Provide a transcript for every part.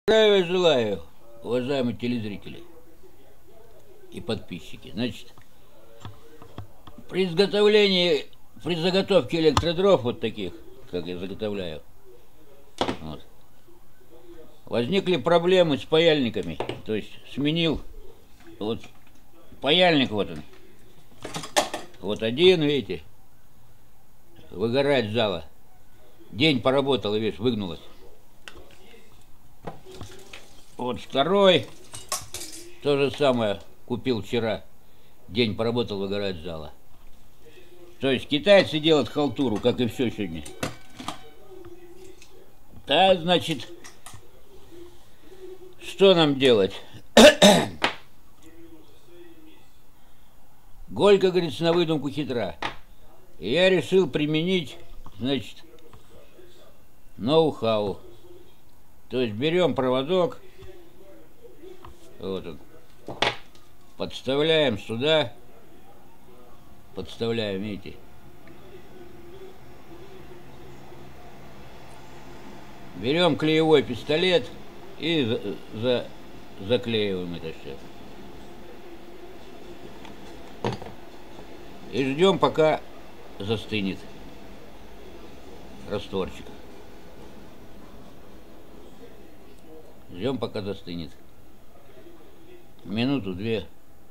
Здравия желаю, уважаемые телезрители и подписчики. Значит, при заготовке электродров, вот таких, как я заготовляю, вот, возникли проблемы с паяльниками. То есть сменил вот паяльник, вот он. Вот один, видите, выгорает жало. День поработал, и видишь, выгнулось. Вот второй, то же самое, купил вчера. День поработал, выгорает жало. То есть китайцы делают халтуру, как и все сегодня. Да, значит, что нам делать? Голька, говорится, на выдумку хитра. И я решил применить, значит, ноу-хау. То есть берем проводок, вот он, подставляем сюда, подставляем, видите, берем клеевой пистолет и заклеиваем это все. И ждем, пока застынет растворчик. Ждем, пока застынет. Минуту-две.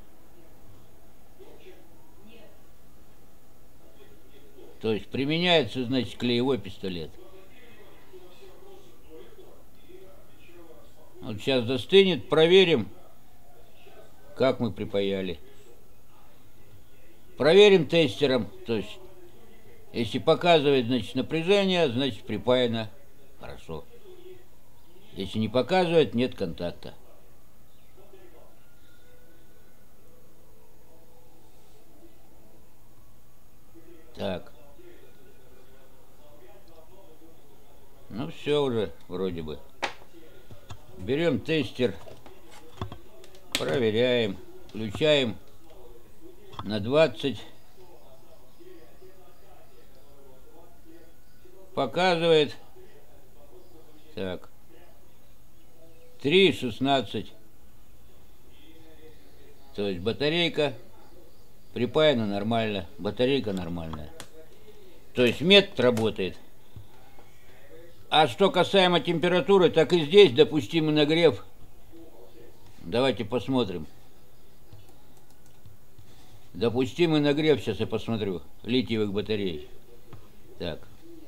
То есть применяется, значит, клеевой пистолет. Вот сейчас застынет, проверим, как мы припаяли. Проверим тестером. То есть, если показывает, значит, напряжение, значит, припаяно хорошо. Если не показывает, нет контакта. Так. Ну все уже, вроде бы. Берем тестер, проверяем, включаем на 20. Показывает. Так. 3,16. То есть батарейка припаяна нормально, батарейка нормальная. То есть метод работает. А что касаемо температуры, так и здесь допустимый нагрев. Давайте посмотрим. Допустимый нагрев, сейчас я посмотрю, литиевых батарей. Так.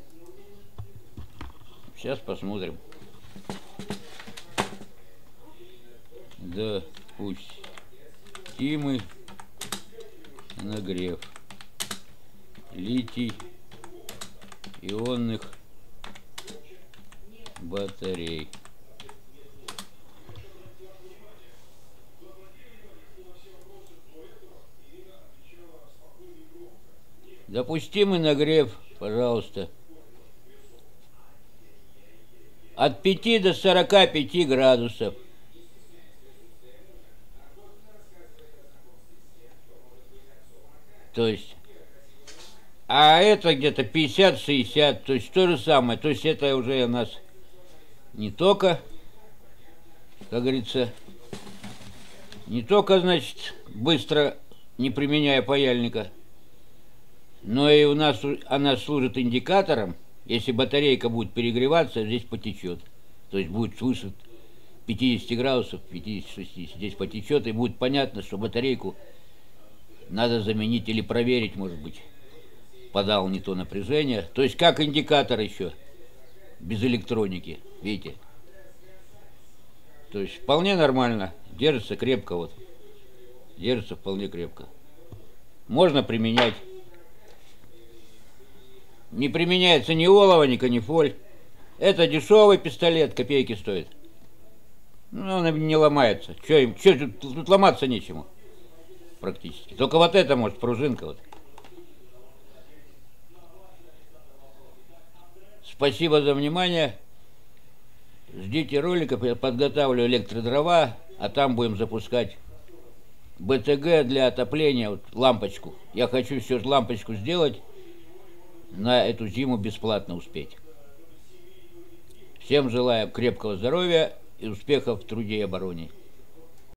Сейчас посмотрим. Допустимый нагрев литий-ионных батарей. Допустимый нагрев, пожалуйста, от 5 до 45 градусов. То есть, а это где-то 50-60, то есть то же самое. То есть это уже у нас не только, как говорится, не только, значит, быстро, не применяя паяльника, но и у нас она служит индикатором. Если батарейка будет перегреваться, здесь потечет. То есть будет свыше 50 градусов, 50-60, здесь потечет, и будет понятно, что батарейку надо заменить или проверить, может быть, подал не то напряжение. То есть как индикатор еще, без электроники, видите. То есть вполне нормально, держится крепко, вот. Держится вполне крепко. Можно применять. Не применяется ни олово, ни канифоль. Это дешевый пистолет, копейки стоит. Ну, он не ломается. Тут ломаться нечему. Практически. Только вот это, может, пружинка. Вот. Спасибо за внимание. Ждите роликов. Я подготавливаю электродрова, а там будем запускать БТГ для отопления, вот, лампочку. Я хочу все же лампочку сделать, на эту зиму бесплатно успеть. Всем желаю крепкого здоровья и успехов в труде и обороне.